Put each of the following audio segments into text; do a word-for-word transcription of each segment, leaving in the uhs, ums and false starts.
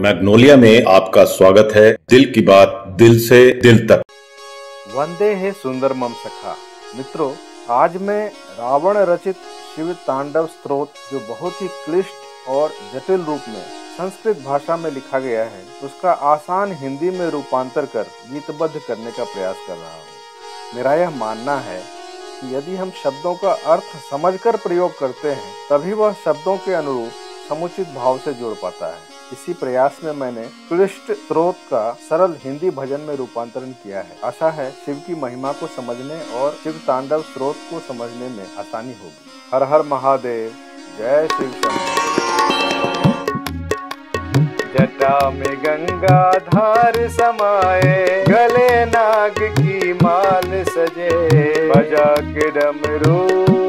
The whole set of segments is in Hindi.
मैग्नोलिया में आपका स्वागत है। दिल की बात दिल से दिल तक। वंदे है सुंदर मम सखा। मित्रों, आज मैं रावण रचित शिव तांडव स्तोत्र, जो बहुत ही क्लिष्ट और जटिल रूप में संस्कृत भाषा में लिखा गया है, उसका आसान हिंदी में रूपांतर कर गीतबद्ध करने का प्रयास कर रहा हूँ। मेरा यह मानना है कि यदि हम शब्दों का अर्थ समझकर प्रयोग करते हैं, तभी वह शब्दों के अनुरूप समुचित भाव से जोड़ पाता है। इसी प्रयास में मैंने क्लिष्ट स्तोत्र का सरल हिंदी भजन में रूपांतरण किया है। आशा है शिव की महिमा को समझने और शिव तांडव स्तोत्र को समझने में आसानी होगी। हर हर महादेव, जय शिव शंकर। जटा में गंगा धार समाए, गले नाग की माल सजे, बजा के डमरू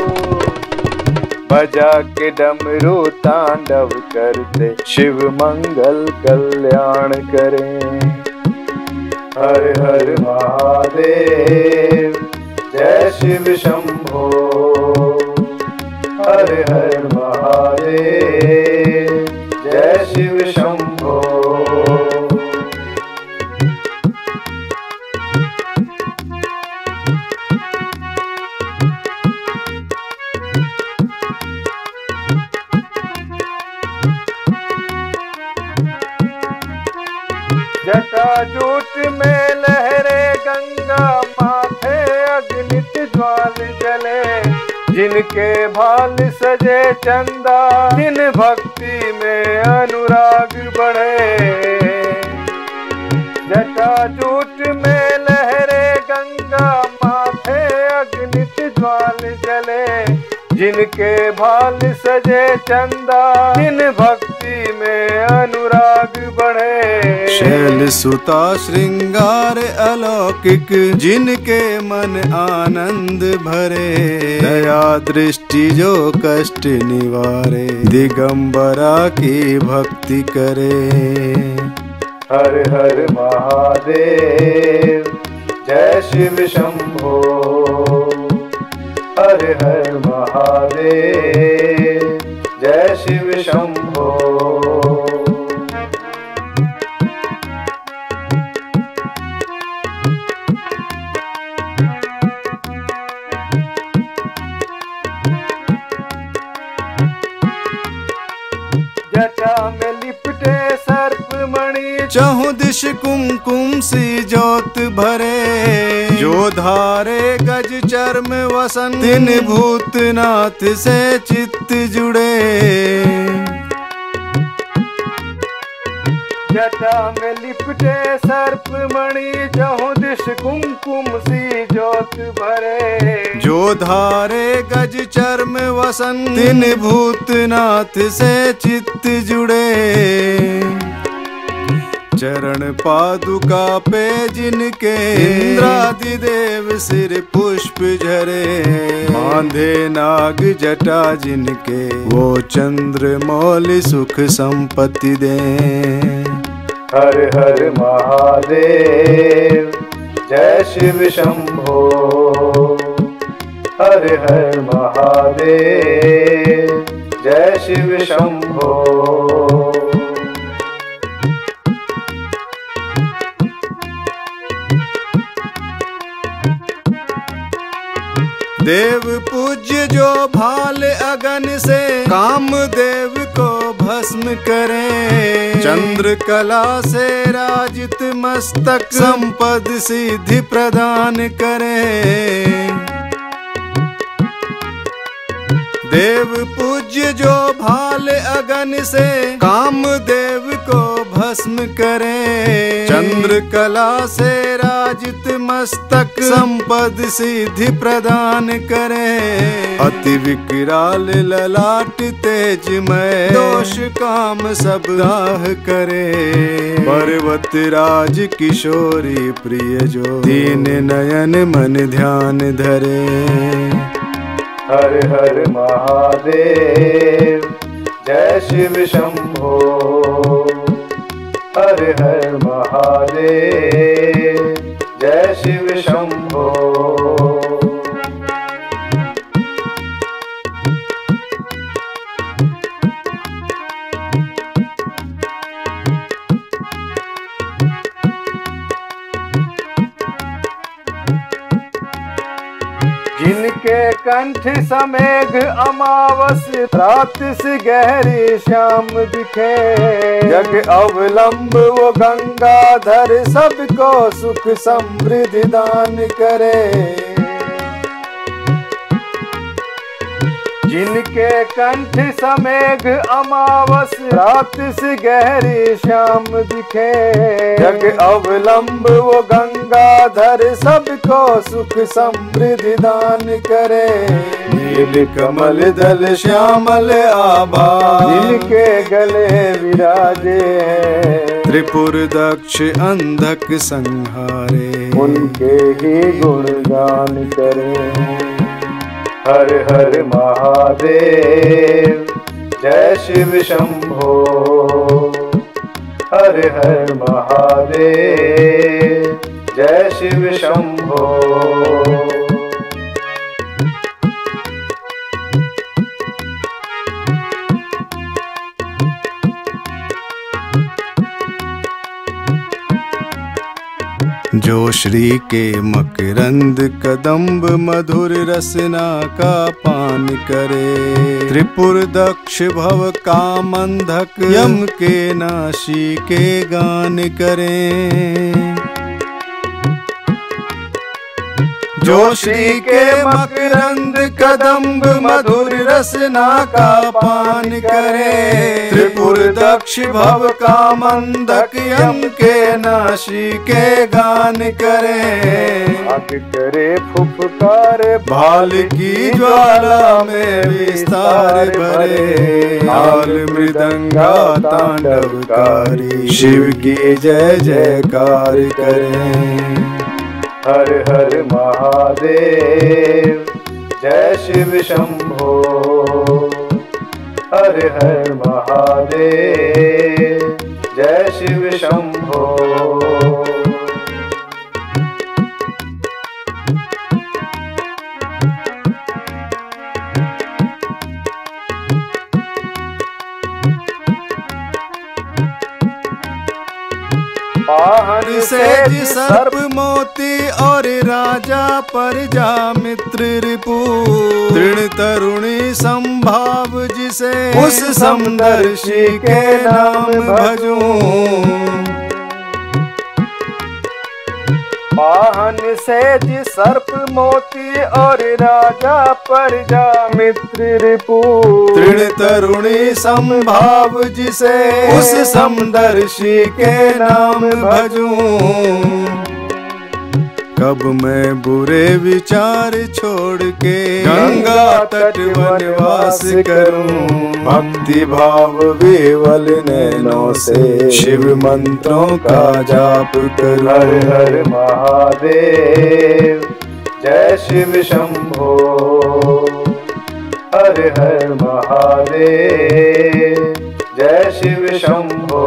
बजा के डमरू तांडव करते, शिव मंगल कल्याण करें। हर हर महादेव, जय शिव शंभो। हर हर महादेव, जय शिव शंभो। जटाजूट में लहरे गंगा, माथे अग्नित ज्वाल जले, जिनके भाल सजे चंदा, दिन भक्ति में अनुराग बढ़े। जटाजूट में लहरे गंगा, माथे अग्नित ज्वाल जले, जिनके भाल सजे चंदा, दिन भक्ति में अनुराग बढ़े। शैल सुता श्रृंगार अलौकिक, जिनके मन आनंद भरे, दया दृष्टि जो कष्ट निवारे, दिगंबरा की भक्ति करे। हर हर महादेव, जय शिव शंभो। हर हर महादेव, जय शिव शंभो। जटा में लिपटे सर्प मणि, चहुं दिश कुमकुम सी ज्योत भरे, जो धारे गज चर्म वसन, तिन भूतनाथ से चित्त जुड़े। जटा में लिपटे सर्प मणि, चहुं दिश कुमकुम सी ज्योत भरे, जो धारे गज चर्म वसन, तिन भूतनाथ से चित्त जुड़े। चरण पादुका पे जिनके, इंद्रादि देव सिर पुष्प झरे, बांधे नाग जटा जिनके, वो चंद्र मौलि सुख संपत्ति दे। हर हर महादेव, जय शिव शंभो। हर हर महादेव, जय शिव शंभो। देव पूज्य जो भाल अगन से, काम देव को भस्म करे, चंद्र कला से राजित मस्तक, संपद सिद्धि प्रदान करे। देव पूज्य जो भाल अगन से, काम देव को भस्म करे, चंद्र कला से राजित मस्तक, संपद सिद्धि प्रदान करे। अति विकराल ललाट तेजमय, दोष काम सब दाह करे, पर्वत राज किशोरी प्रिय जो, दीन नयन मन ध्यान धरे। हर हर महादेव, जय शिव शंभो। हर हर महादेव, जय शिव शंभो। कंठ समेघ अमावस, रात से गहरी श्याम दिखे। जग अवलंब वो गंगाधर, सबको सुख समृद्धि दान करे। जिनके कंठ समेघ अमावस, रात से गहरी श्याम दिखे। जग अवलंब वो गंगाधर, सबको सुख समृद्धि दान करे। नील कमल दल श्यामल आभा, जिनके गले विराजे। त्रिपुर दक्ष अंधक संहारे, उनके ही गुणगान करे। हर हर महादेव जय शिव शंभो। हर हर महादेव जय शिव शंभो। जो श्री के मकरंद कदम्ब मधुर रसना का पान करे। त्रिपुर दक्ष भव कामंधक, यम के नाशी के गान करें। जो श्री के मकरंद कदम्ब मधुर रसना का पान करे। त्रिपुर दक्ष भव कामंधक, यम के नाशी के गान करे। आग करे फुफकार, भाल की ज्वाला में विस्तार भरे। हाल मृदंगा तांडवकारी, शिव की जय जयकार करें। हर हर महादेव जय शिव शंभो। हर हर महादेव जय शिव शंभो। वाहन सेज सर्प मोती और राजा परजा मित्र रिपु। तृण तरुणी संभाव जिसे, उस समदर्शी के नाम भजूं। वाहन सेज सर्प मोती और राजा परजा मित्र रिपु। तृण तरुणी संभाव जिसे, उस समदर्शी के नाम भजूं। कब मैं बुरे विचार छोड़ के गंगा तट वनवास करूं। भक्ति भाव विवल नैनों से, शिव मंत्रों का जाप करूं। हर हर महादेव जय शिव शंभो। हर हर महादेव जय शिव शंभो।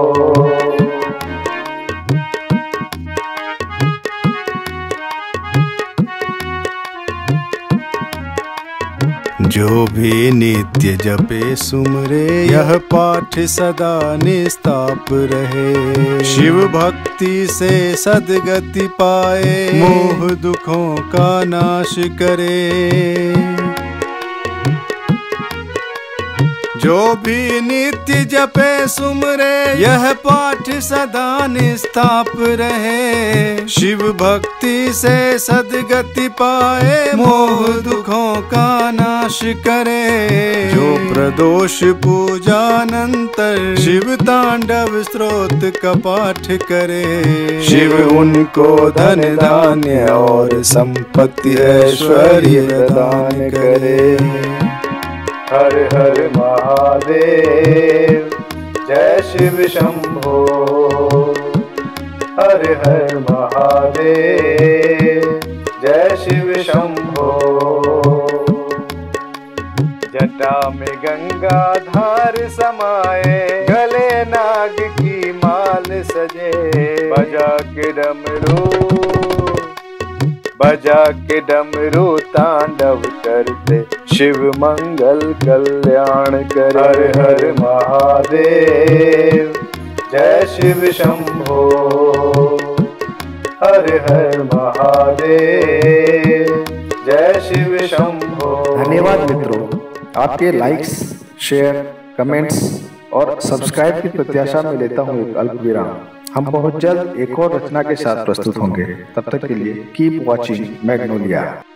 जो भी नित्य जपे सुमरे, यह पाठ सदा निस्ताप रहे। शिव भक्ति से सदगति पाए, मोह दुखों का नाश करे। जो भी नित्य जपे सुमरे, यह पाठ सदा निस्ताप रहे। शिव भक्ति से सदगति पाए, मोह दुखों का नाश करे। जो प्रदोष पूजानंतर, शिव तांडव स्तोत्र का पाठ करे। शिव उनको धन धान्य और संपत्ति ऐश्वर्य दान करे। हर हर महादेव जय शिव शंभो। हर हर महादेव जय शिव शंभो। जटा में गंगा धार समाए, गले नाग की माल सजे। बजा के डमरू बजा के डमरू तांडव करते, शिव मंगल कल्याण करे। हर हर महादेव जय शिव शंभो। हर हर महादेव जय शिव शंभो। धन्यवाद मित्रों, आपके लाइक्स, शेयर, कमेंट्स और सब्सक्राइब की प्रत्याशा में लेता हूँ एक अल्प विराम। हम बहुत जल्द एक और रचना के साथ प्रस्तुत होंगे। तब तक के लिए कीप वॉचिंग मैग्नोलिया।